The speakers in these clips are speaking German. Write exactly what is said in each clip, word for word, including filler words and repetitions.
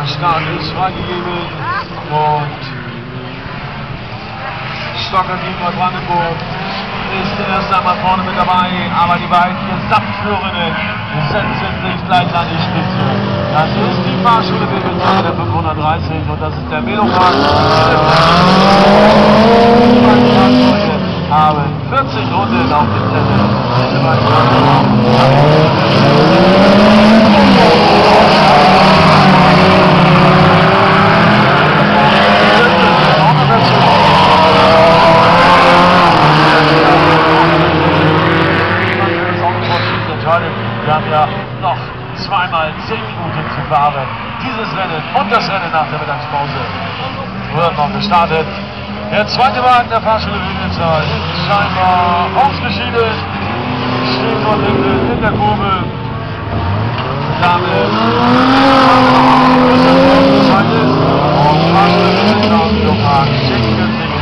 Der Start ist freigegeben und Stocker gegen Neubrandenburg ist erst einmal vorne mit dabei, aber die beiden Gesamtführenden setzen sich gleich an die Spitze. Das ist die Fahrschule Bebeltal der fünfhundertdreißig und das ist der Velopark. Die beiden Fahrzeuge haben vierzig Runden auf dem Zettel. Diese beiden Wir haben ja noch zweimal zehn Minuten zu fahren. Dieses Rennen und das Rennen nach der Mittagspause wird noch gestartet. Der zweite Wagen der Fahrschule Bebeltal ist scheinbar ausgeschieden. Steht dort hinten in der Kurve. Damit ist und Fahrschule Bebeltal und Velopark schicken sich.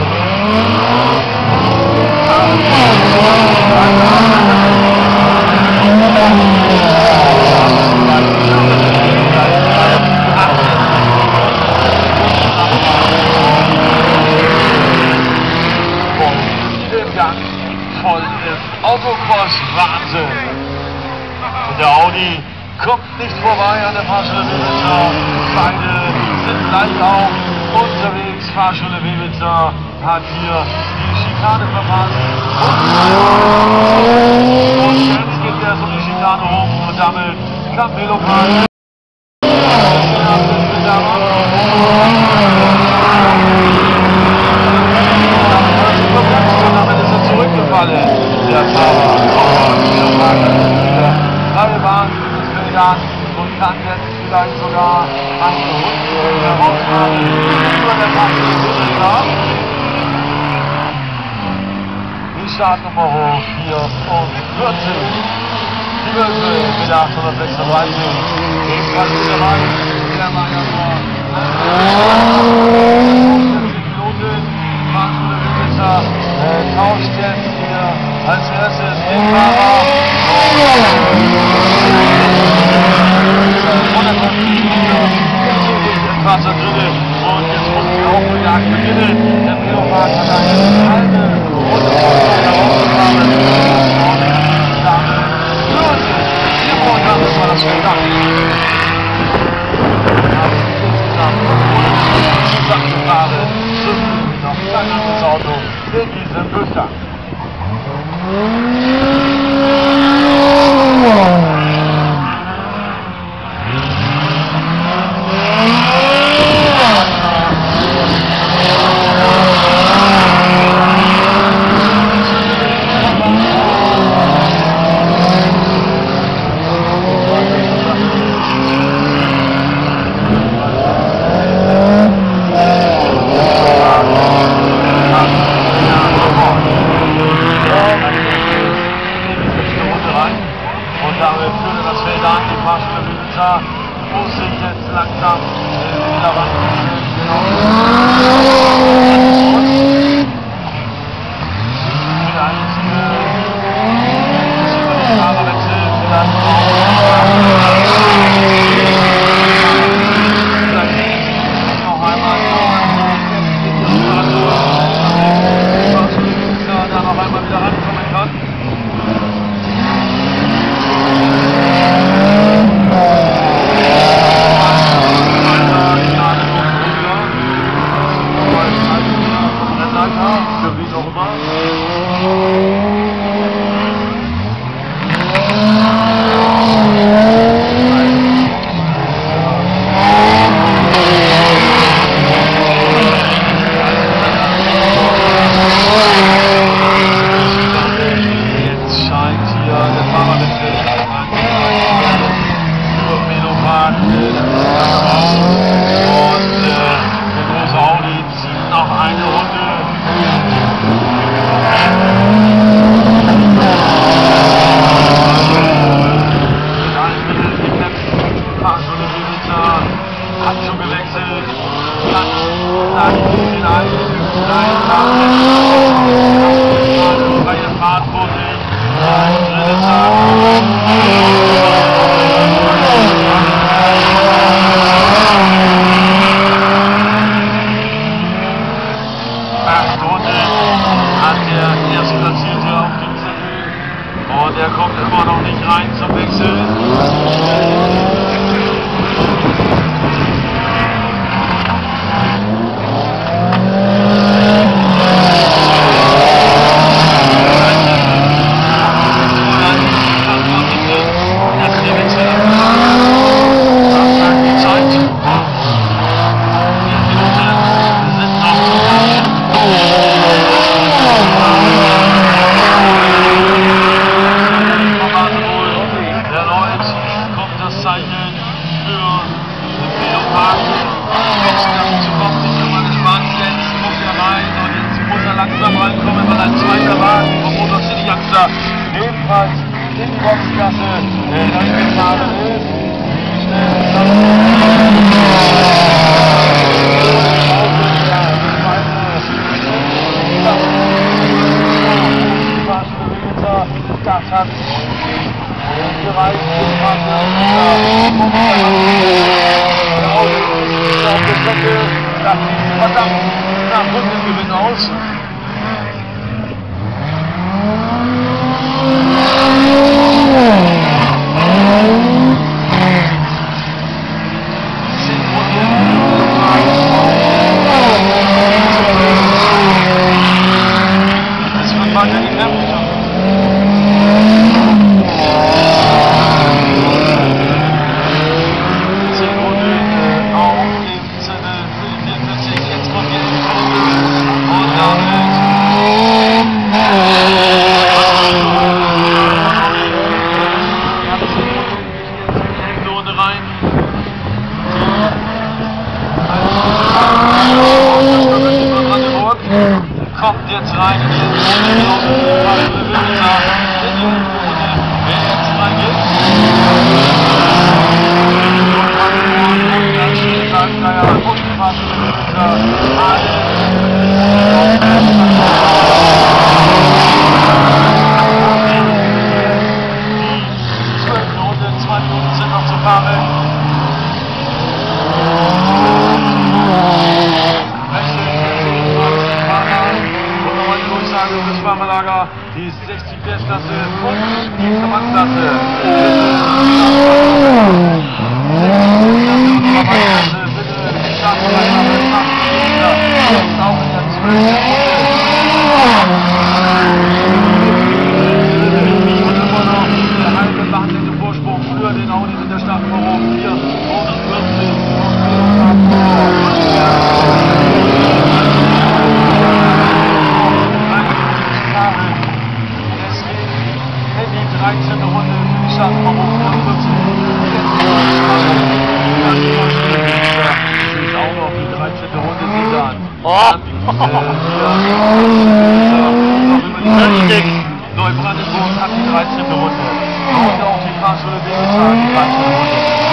Voll im Autocross-Wahnsinn. Und der Audi kommt nicht vorbei an der Fahrschule Bebeltal. Beide sind gleich auf unterwegs. Fahrschule Bebeltal hat hier die Schikane verpasst. Und jetzt geht er so die Schikane hoch und damit kann Velopark. Zurückgefallen, der Fahrer freie Bahn des Kandidaten und kann jetzt vielleicht sogar eine Runde herausfahren über der Fahrschule Bebeltal. Die Startnummer hoch, vierundvierzig. Die Wölfe mit achthundertsechsunddreißig. Ebenfalls mit dabei, der Meier vor vierzig Minuten. Fahrschule Bebeltal äh, tauscht jetzt hier als erstes den Fahrer und dann kommt hier Fahrzeug drin und jetzt muss die Aufholjagd beginnen. Der Velopark hat eine halbe Runde herausgefahren und damit los ist hier momentan, das war das Spektakel. Insgesamt zusammengefahren, noch kein anderes Auto in diesem Durchgang. Muss sich jetzt langsam wieder ran. Der einzige Fahrerwechsel vielleicht noch einmal da noch einmal wieder rankommen kann. Für wen auch immer. Jetzt scheint hier der Fahrerwechsel für Velopark. Und äh, der große Audi zieht noch eine Runde. Fahrschule Bebeltal hat schon gewechselt. Kann dann vielleicht eine freie Fahrt vor sich. Dritte Tag. Langsam reinkommen, weil ein zweiter Wagen vom Motor City Youngster ebenfalls in die Boxengasse reingefahren ist. Wie schnell das das hat gereicht, der Auto ist auf der Strecke, das sieht verdammt nach Rundengewinn aus. Es wird weiter gekämpft. zehn Runden auf dem Zettel für die vierundvierzig. Jetzt kommt jetzt die Kurve und damit kommt jetzt rein in die wer jetzt reingeht. Naja, und die zwölfte Runde, zwei Minuten sind noch zu fahren. Das Fahrerlager, die sechzig Klasse und die Verbandsklasse. Bitte Startbereitschaft macht jetzt auch in der zwölften Runde. Immer noch der halbe behandelte Vorsprung für den Audi mit der Startnummer vier vierundvierzig. dreizehnte Runde für die Startnummer vierundvierzig. Das ist auch noch die dreizehnte Runde sind an. Oh! Neubrandenburg hat die dreizehnte Runde. Und auch die Fahrschule Wegezahn die dreizehnte Runde.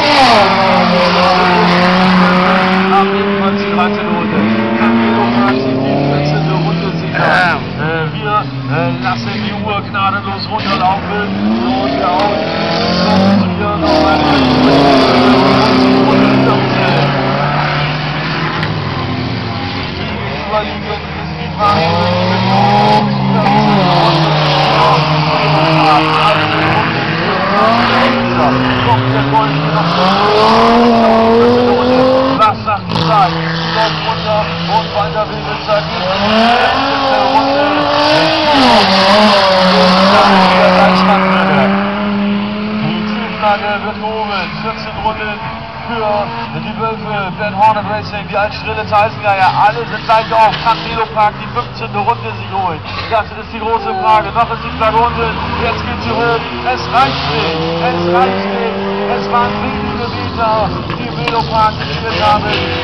Haben ebenfalls die dreizehnte Runde. Camilo hat die vierzehnte Runde sicher. Äh, wir äh, lassen die Uhr gnadenlos runterlaufen. Und ja auch hier noch eine Runde vierzehn. Die Überliegen ist die Fahrschule kommt der Golf noch. Was sagt die Zeit? Läuft runter und weiter Wegezeit ist die Runde. Die Zielflagge wird gehoben. vierzehn Runden für die Wölfe, Ben Hornet Racing, die Altstrille Zeisengeier. Alle sind gleich auf. Kann Nilo Park die fünfzehnte Runde sich holen? Das ist die große Frage. Noch ist die Flagge unten. Jetzt geht sie hoch. Es reicht nicht. Es reicht nicht. Es waren wenige Meter, die Nilo Park gespielt haben.